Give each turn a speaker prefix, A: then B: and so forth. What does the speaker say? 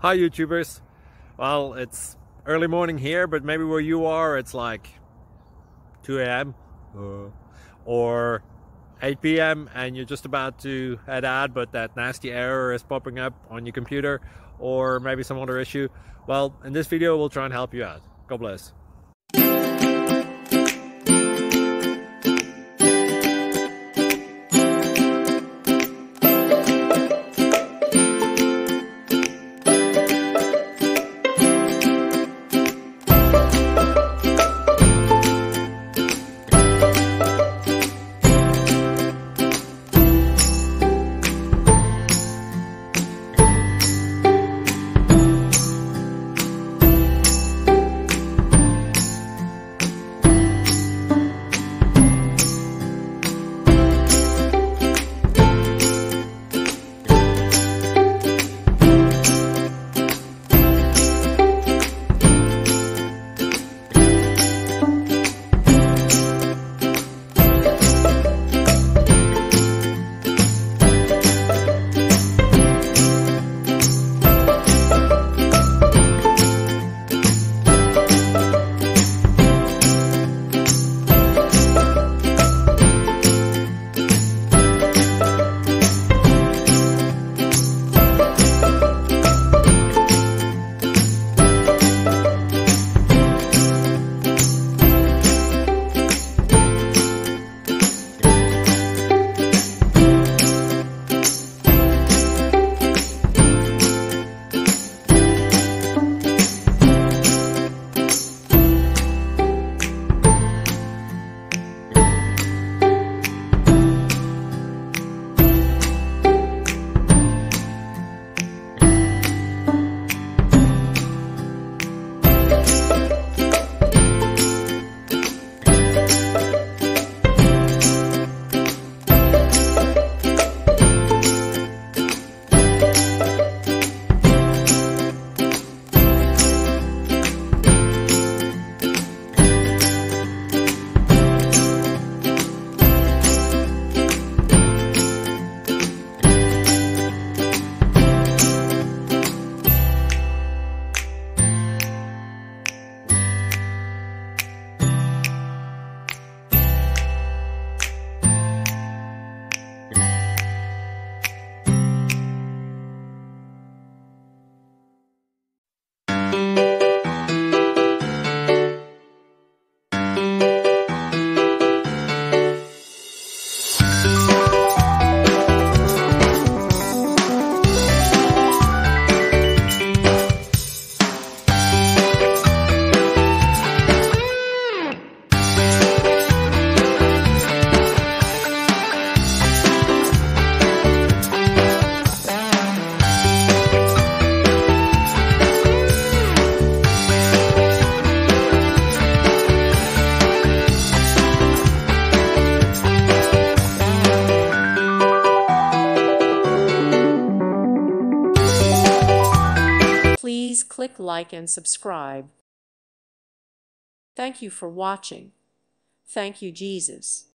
A: Hi YouTubers. Well, it's early morning here, but maybe where you are it's like 2 a.m. or 8 p.m. and you're just about to head out, but that nasty error is popping up on your computer, or maybe some other issue. Well, in this video we'll try and help you out. God bless.
B: Please click like and subscribe. Thank you for watching. Thank you, Jesus.